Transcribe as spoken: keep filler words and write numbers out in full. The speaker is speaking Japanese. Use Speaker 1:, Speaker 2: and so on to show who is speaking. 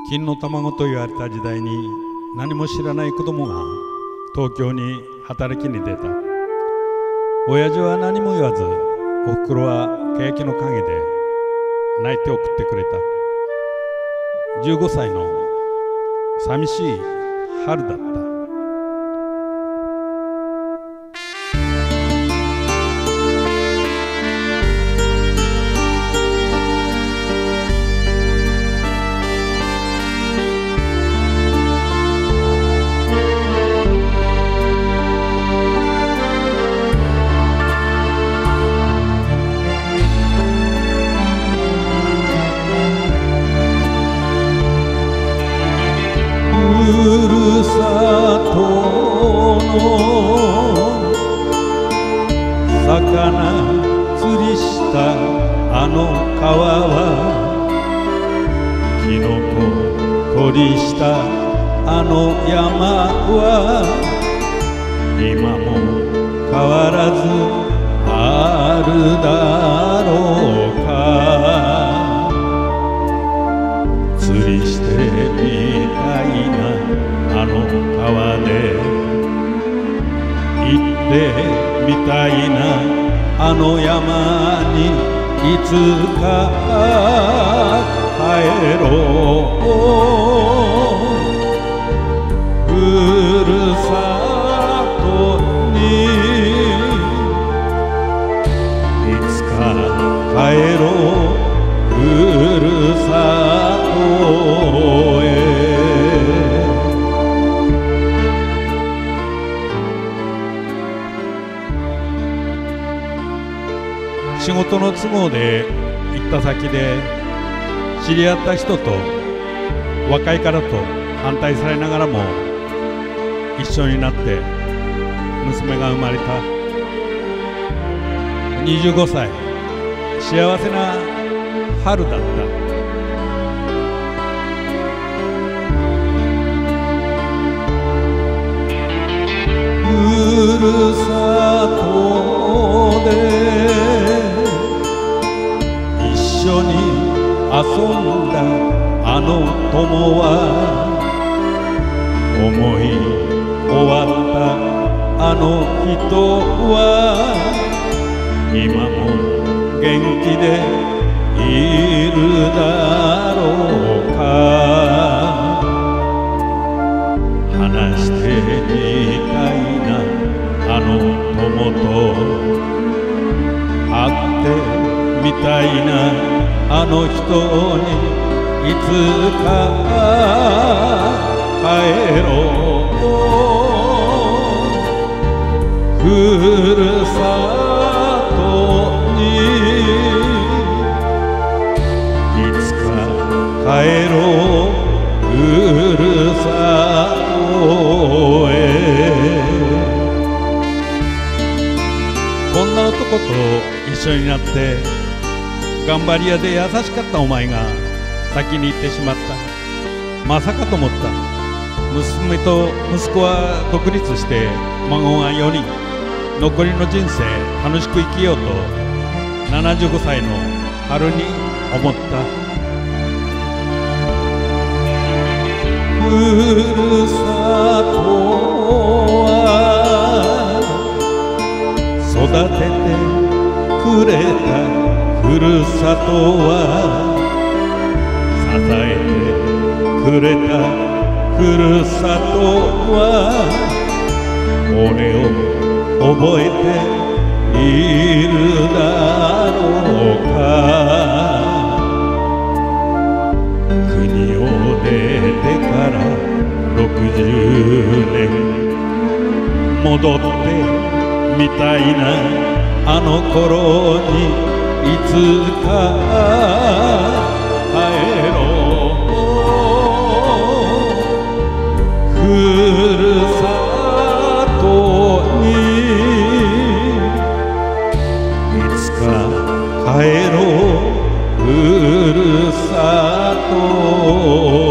Speaker 1: 金の卵と言われた時代に何も知らない子供が東京に働きに出た。親父は何も言わず、おふくろはケヤキの陰で泣いて送ってくれた。じゅうごさいの寂しい春だった。
Speaker 2: ふるさとの魚釣りしたあの川は、きのこ取りしたあの山は、今も変わらずあるだろうか。釣りしてみたいなあの川で、行ってみたいなあの山にいつか帰ろう。ふるさとにいつか帰ろう。ふるさとへ。
Speaker 1: 仕事の都合で行った先で知り合った人と若いからと反対されながらも一緒になって娘が生まれた。にじゅうごさい、幸せな春だった。
Speaker 2: ふるさとで一緒に遊んだあの友は、思い終わったあの人は今も元気でいるだろうか。話してみたいなあの友と、会ってみたいなあの人にいつか帰ろう。ふるさとにいつか帰ろう。ふるさとへ。
Speaker 1: こんな男と一緒になって、頑張り屋で優しかったお前が先に行ってしまった。まさかと思った。娘と息子は独立して孫がよにん、残りの人生楽しく生きようとななじゅうごさいの春に思った。
Speaker 2: ふるさとは育ててくれた。ふるさとは支えてくれた。ふるさとは俺を覚えているだろうか。国を出てからろくじゅうねん、戻ってみたいなあの頃にいつか帰ろう。ふるさとにいつか帰ろう。ふるさと